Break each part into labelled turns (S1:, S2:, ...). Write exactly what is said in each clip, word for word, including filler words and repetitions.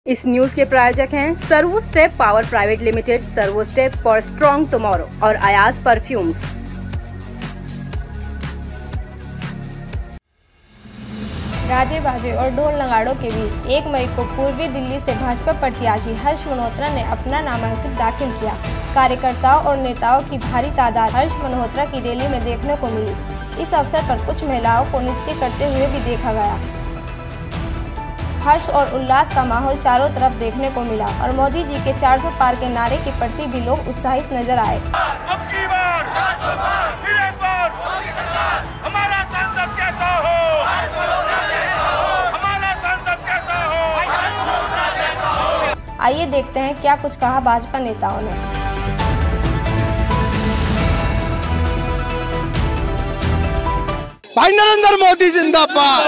S1: इस न्यूज के प्रायोजक हैं Servo Step power private limited, Servo Step for strong tomorrow और अयाज परफ्यूम्स।
S2: गाजे बाजे और ढोल नगाड़ों के बीच एक मई को पूर्वी दिल्ली से भाजपा प्रत्याशी हर्ष मल्होत्रा ने अपना नामांकन दाखिल किया। कार्यकर्ताओं और नेताओं की भारी तादाद हर्ष मल्होत्रा की रैली में देखने को मिली। इस अवसर पर कुछ महिलाओं को नृत्य करते हुए भी देखा गया। हर्ष और उल्लास का माहौल चारों तरफ देखने को मिला और मोदी जी के चार सौ पार के नारे के प्रति भी लोग उत्साहित नजर आए।
S3: अब की बार चार सौ पार, फिर एक बार मोदी सरकार, हमारा सांसद कैसा हो, हर्ष मल्होत्रा जैसा हो, हमारा सांसद कैसा हो, हर्ष मल्होत्रा जैसा हो।
S2: आइए देखते हैं क्या कुछ कहा भाजपा नेताओं ने।
S4: भाई नरेंद्र मोदी जिंदाबाद,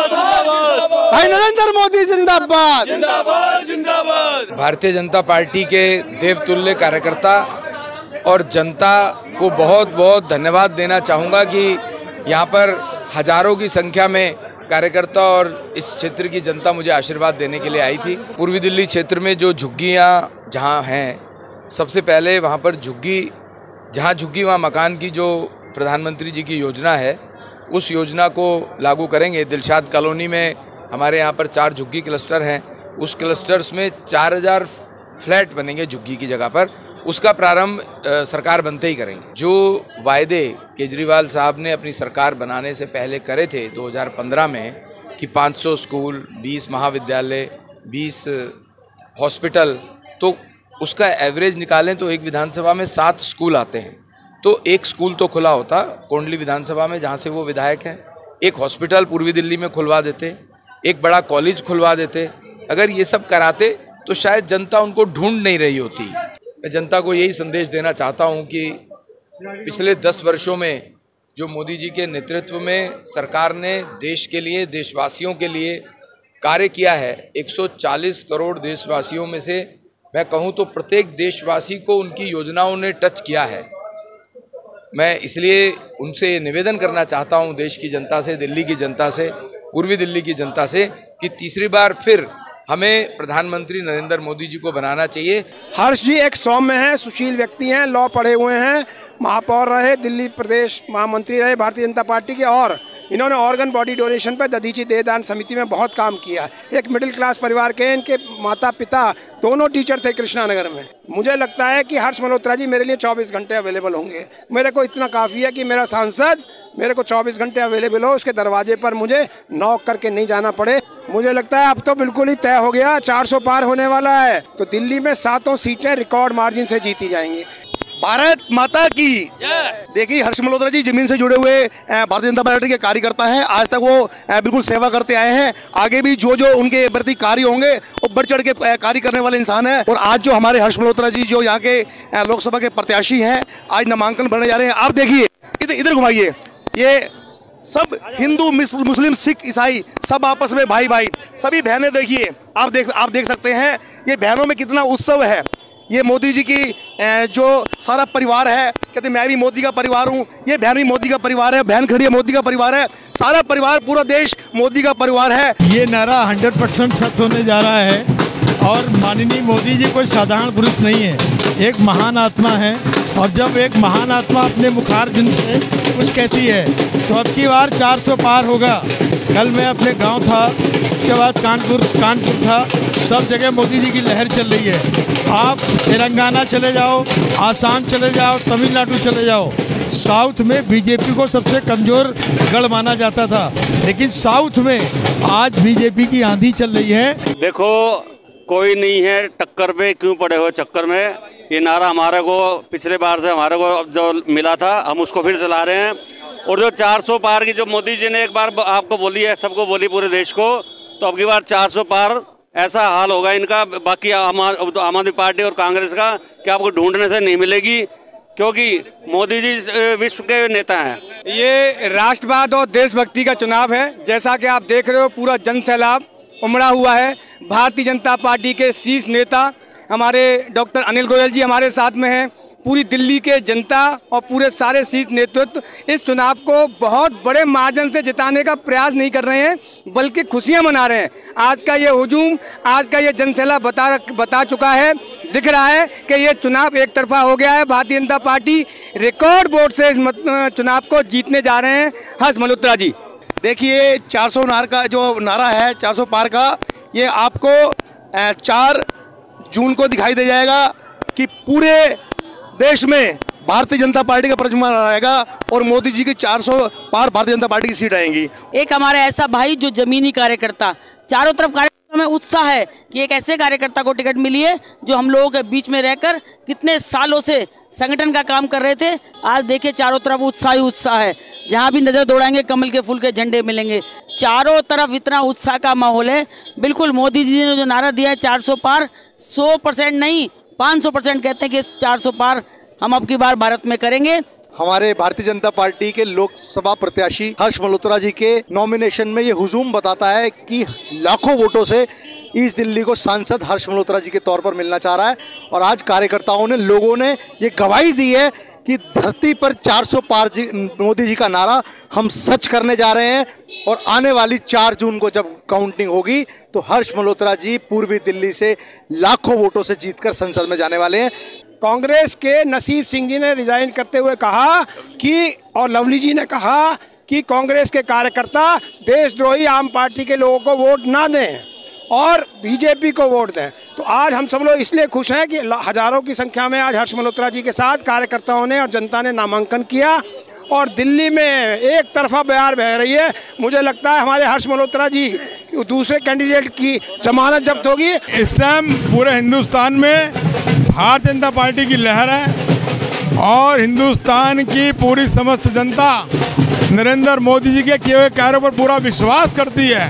S4: भाई नरेंद्र मोदी जिंदाबाद,
S3: जिंदाबाद जिंदाबाद।
S5: भारतीय जनता पार्टी के देवतुल्य कार्यकर्ता और जनता को बहुत बहुत धन्यवाद देना चाहूँगा कि यहाँ पर हजारों की संख्या में कार्यकर्ता और इस क्षेत्र की जनता मुझे आशीर्वाद देने के लिए आई थी। पूर्वी दिल्ली क्षेत्र में जो झुग्गियाँ जहाँ हैं, सबसे पहले वहाँ पर झुग्गी जहाँ झुग्गी वहाँ मकान की जो प्रधानमंत्री जी की योजना है, उस योजना को लागू करेंगे। दिलशाद कॉलोनी में हमारे यहाँ पर चार झुग्गी क्लस्टर हैं, उस क्लस्टर्स में चार हज़ार फ्लैट बनेंगे झुग्गी की जगह पर। उसका प्रारंभ सरकार बनते ही करेंगे। जो वायदे केजरीवाल साहब ने अपनी सरकार बनाने से पहले करे थे दो हज़ार पंद्रह में कि पाँच सौ स्कूल, बीस महाविद्यालय, बीस हॉस्पिटल, तो उसका एवरेज निकालें तो एक विधानसभा में सात स्कूल आते हैं। तो एक स्कूल तो खुला होता कोंडली विधानसभा में जहाँ से वो विधायक हैं, एक हॉस्पिटल पूर्वी दिल्ली में खुलवा देते, एक बड़ा कॉलेज खुलवा देते। अगर ये सब कराते तो शायद जनता उनको ढूंढ नहीं रही होती। मैं जनता को यही संदेश देना चाहता हूँ कि पिछले दस वर्षों में जो मोदी जी के नेतृत्व में सरकार ने देश के लिए, देशवासियों के लिए कार्य किया है, एक सौ चालीस करोड़ देशवासियों में से मैं कहूँ तो प्रत्येक देशवासी को उनकी योजनाओं ने टच किया है। मैं इसलिए उनसे निवेदन करना चाहता हूं, देश की जनता से, दिल्ली की जनता से, पूर्वी दिल्ली की जनता से, कि तीसरी बार फिर हमें प्रधानमंत्री नरेंद्र मोदी जी को बनाना चाहिए।
S4: हर्ष जी एक सौम्य हैं, सुशील व्यक्ति हैं, लॉ पढ़े हुए हैं, महापौर रहे, दिल्ली प्रदेश महामंत्री रहे भारतीय जनता पार्टी के, और इन्होंने ऑर्गन बॉडी डोनेशन पर दधीची देहदान समिति में बहुत काम किया। एक मिडिल क्लास परिवार के, इनके माता पिता दोनों टीचर थे कृष्णा नगर में। मुझे लगता है कि हर्ष मल्होत्रा जी मेरे लिए चौबीस घंटे अवेलेबल होंगे। मेरे को इतना काफ़ी है कि मेरा सांसद मेरे को चौबीस घंटे अवेलेबल हो, उसके दरवाजे पर मुझे नॉक करके नहीं जाना पड़े। मुझे लगता है अब तो बिल्कुल ही तय हो गया, चार सौ पार होने वाला है, तो दिल्ली में सातों सीटें रिकॉर्ड मार्जिन से जीती जाएंगी।
S6: भारत माता की। देखिए हर्ष मल्होत्रा जी जमीन से जुड़े हुए भारतीय जनता पार्टी के कार्यकर्ता हैं। आज तक वो बिल्कुल सेवा करते आए हैं। आगे भी जो जो उनके प्रति कार्य होंगे वो बढ़ चढ़ के कार्य करने वाले इंसान हैं। और आज जो हमारे हर्ष मल्होत्रा जी जो यहाँ के लोकसभा के प्रत्याशी हैं, आज नामांकन भरने जा रहे हैं। आप देखिए इधर इधर घुमाइए, ये सब हिंदू, मुस्लिम, सिख, ईसाई सब आपस में भाई भाई, सभी बहनें देखिए, आप देख आप देख सकते हैं ये बहनों में कितना उत्सव है। ये मोदी जी की जो सारा परिवार है, कहते मैं भी मोदी का परिवार हूँ, ये बहन भी मोदी का परिवार है, बहन खड़ी है मोदी का परिवार है, सारा परिवार, पूरा देश मोदी का परिवार है।
S7: ये नारा हंड्रेड परसेंट सत्य होने जा रहा है। और माननीय मोदी जी कोई साधारण पुरुष नहीं है, एक महान आत्मा है। और जब एक महान आत्मा अपने मुखारबिंद से कुछ कहती है तो अब की बार चार सौ पार होगा। कल मैं अपने गांव था, उसके बाद कानपुर कानपुर था, सब जगह मोदी जी की लहर चल रही है। आप तेलंगाना चले जाओ, आसाम चले जाओ, तमिलनाडु चले जाओ, साउथ में बीजेपी को सबसे कमज़ोर गढ़ माना जाता था, लेकिन साउथ में आज बीजेपी की आंधी चल रही है।
S8: देखो कोई नहीं है टक्कर पे, क्यों पड़े हो चक्कर में। ये नारा हमारे को पिछले बार से हमारे को जो मिला था, हम उसको फिर चला रहे हैं। और जो चार सौ पार की जो मोदी जी ने एक बार आपको बोली है, सबको बोली पूरे देश को, तो अब की बार चार सौ पार ऐसा हाल होगा इनका, बाकी आम आदमी पार्टी और कांग्रेस का, कि आपको ढूंढने से नहीं मिलेगी, क्योंकि मोदी जी विश्व के नेता हैं।
S9: ये राष्ट्रवाद और देशभक्ति का चुनाव है। जैसा कि आप देख रहे हो, पूरा जन सैलाब उमड़ा हुआ है। भारतीय जनता पार्टी के शीर्ष नेता हमारे डॉक्टर अनिल गोयल जी हमारे साथ में हैं, पूरी दिल्ली के जनता और पूरे सारे शीर्ष नेतृत्व इस चुनाव को बहुत बड़े मार्जिन से जिताने का प्रयास नहीं कर रहे हैं, बल्कि खुशियां मना रहे हैं। आज का ये हुजूम, आज का ये जनसैलाब बता बता चुका है, दिख रहा है कि ये चुनाव एक तरफा हो गया है। Bharatiya Janata party record vote से इस चुनाव को जीतने जा रहे हैं। हर्ष मल्होत्रा जी,
S6: देखिए चार सौ नार का जो नारा है, चार सौ पार का, ये आपको चार जून को दिखाई दे जाएगा कि पूरे देश में भारतीय जनता पार्टी का प्रचमन रहेगा और मोदी जी की चार सौ पार भारतीय जनता पार्टी की सीट आएंगी।
S10: एक हमारा ऐसा भाई जो जमीनी कार्यकर्ता, चारों तरफ कार्यकर्ता में उत्साह है कि एक ऐसे कार्यकर्ता को टिकट मिली है जो हम लोगों के बीच में रहकर कितने सालों से संगठन का काम कर रहे थे। आज देखिए चारों तरफ उत्साह ही उत्साह है, जहाँ भी नजर दौड़ाएंगे कमल के फूल के झंडे मिलेंगे। चारों तरफ इतना उत्साह का माहौल है। बिल्कुल मोदी जी ने जो नारा दिया है चार सौ पार, सौ परसेंट नहीं पाँच सौ परसेंट कहते हैं कि चार सौ पार हम अब की बार भारत में करेंगे।
S11: हमारे भारतीय जनता पार्टी के लोकसभा प्रत्याशी हर्ष मल्होत्रा जी के नॉमिनेशन में ये हुजूम बताता है कि लाखों वोटों से ईस्ट दिल्ली को सांसद हर्ष मल्होत्रा जी के तौर पर मिलना चाह रहा है। और आज कार्यकर्ताओं ने, लोगों ने ये गवाही दी है कि धरती पर चार सौ पार जी मोदी जी का नारा हम सच करने जा रहे हैं। और आने वाली चार जून को जब काउंटिंग होगी तो हर्ष मल्होत्रा जी पूर्वी दिल्ली से लाखों वोटों से जीतकर संसद में जाने वाले हैं।
S4: कांग्रेस के नसीब सिंह जी ने रिजाइन करते हुए कहा कि, और लवली जी ने कहा कि कांग्रेस के कार्यकर्ता देशद्रोही आम पार्टी के लोगों को वोट ना दें और बीजेपी को वोट दें। तो आज हम सब लोग इसलिए खुश हैं कि हजारों की संख्या में आज हर्ष मल्होत्रा जी के साथ कार्यकर्ताओं ने और जनता ने नामांकन किया और दिल्ली में एक तरफा बयार बह रही है। मुझे लगता है हमारे हर्ष मल्होत्रा जी दूसरे कैंडिडेट की जमानत जब्त होगी।
S7: इस टाइम पूरे हिंदुस्तान में भारतीय जनता पार्टी की लहर है और हिंदुस्तान की पूरी समस्त जनता नरेंद्र मोदी जी के किए हुए कार्यों पर पूरा विश्वास करती है।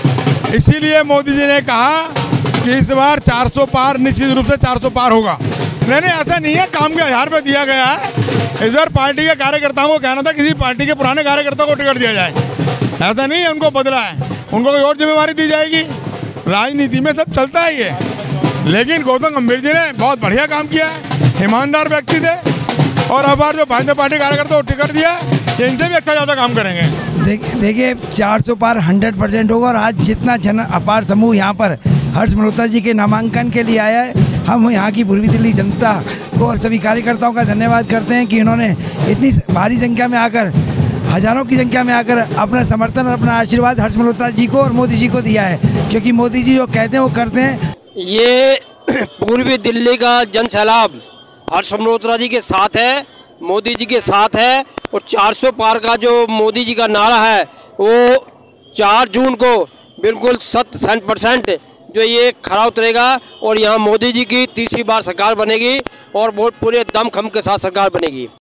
S7: इसीलिए मोदी जी ने कहा कि इस बार चार सौ पार, निश्चित रूप से चार सौ पार होगा। नहीं नहीं ऐसा नहीं है, काम के आधार पर दिया गया है। इस बार पार्टी के कार्यकर्ताओं को कहना था किसी पार्टी के पुराने कार्यकर्ता को टिकट दिया जाए, ऐसा नहीं है, उनको बदला है, उनको कोई और जिम्मेवारी दी जाएगी। राजनीति में सब चलता है ये, लेकिन गौतम गंभीर जी ने बहुत बढ़िया काम किया है, ईमानदार व्यक्ति थे और अब बार जो भारतीय जनता पार्टी कार्यकर्ता को टिकट दिया ये इनसे भी अच्छा ज़्यादा काम करेंगे।
S12: देखिए चार सौ पार हंड्रेड परसेंट होगा और आज जितना जन अपार समूह यहाँ पर हर्ष मल्होत्रा जी के नामांकन के लिए आया है, हम यहाँ की पूर्वी दिल्ली जनता को और सभी कार्यकर्ताओं का धन्यवाद करते हैं कि इन्होंने इतनी भारी संख्या में आकर, हजारों की संख्या में आकर अपना समर्थन और अपना आशीर्वाद हर्ष मल्होत्रा जी को और मोदी जी को दिया है। क्योंकि मोदी जी जो कहते हैं वो करते हैं।
S13: ये पूर्वी दिल्ली का जन सैलाब हर्ष मल्होत्रा जी के साथ है, मोदी जी के साथ है और चार सौ पार का जो मोदी जी का नारा है वो चार जून को बिल्कुल शत परसेंट जो ये खरा उतरेगा और यहाँ मोदी जी की तीसरी बार सरकार बनेगी और बहुत पूरे दमखम के साथ सरकार बनेगी।